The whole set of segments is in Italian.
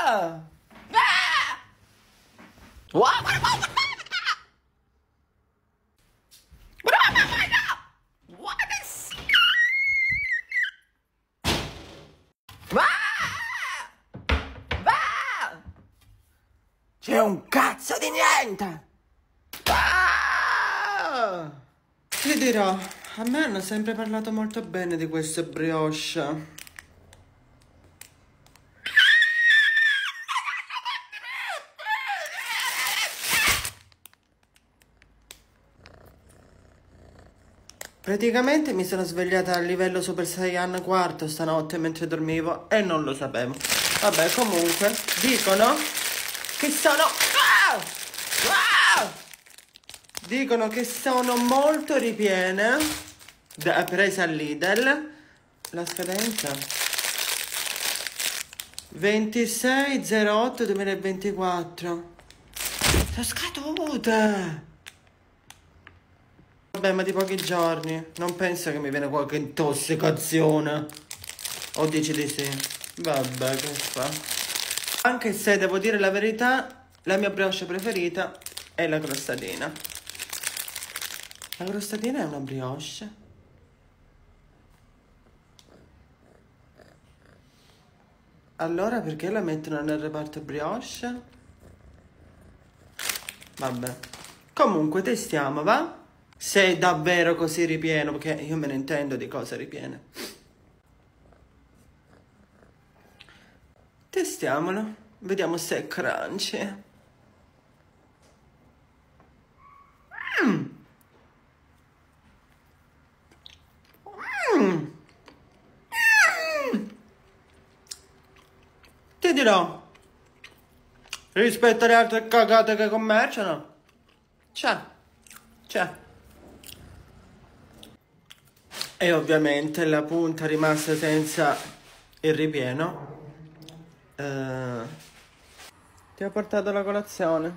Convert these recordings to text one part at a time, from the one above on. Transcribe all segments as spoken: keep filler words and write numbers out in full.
Ah! Ah! What? What? What? What is... Ah! Ah! C'è un cazzo di niente! Ah! Ti dirò, a me hanno sempre parlato molto bene di queste brioche. Praticamente mi sono svegliata a livello Super Saiyan quarto stanotte mentre dormivo e non lo sapevo. Vabbè, comunque, dicono che sono... Ah! Ah! Dicono che sono molto ripiene, da, presa al Lidl. La scadenza ventisei zero otto duemilaventiquattro. Sono scadute! Vabbè, ma di pochi giorni. Non penso che mi viene qualche intossicazione. O dici di sì? Vabbè, che fa? Anche se devo dire la verità, la mia brioche preferita è la crostatina. La crostatina è una brioche? Allora perché la mettono nel reparto brioche? Vabbè. Comunque testiamo, va? Se è davvero così ripieno, perché io me ne intendo di cose ripiene. Testiamolo. Vediamo se è crunchy. Mm. Mm. Mm. Ti dirò, rispetto alle altre cagate che commerciano, c'è, c'è. E ovviamente la punta rimasta senza il ripieno. Uh, ti ho portato la colazione.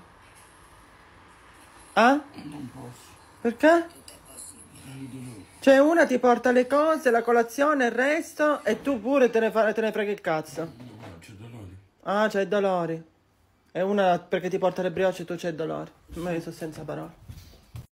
Ah? Non posso. Perché? Cioè una ti porta le cose, la colazione, il resto e tu pure te ne, fa, te ne freghi il cazzo. No, c'è dolore. Ah, c'hai dolori. E una perché ti porta le brioche e tu c'hai dolori. Ma io sono senza parole.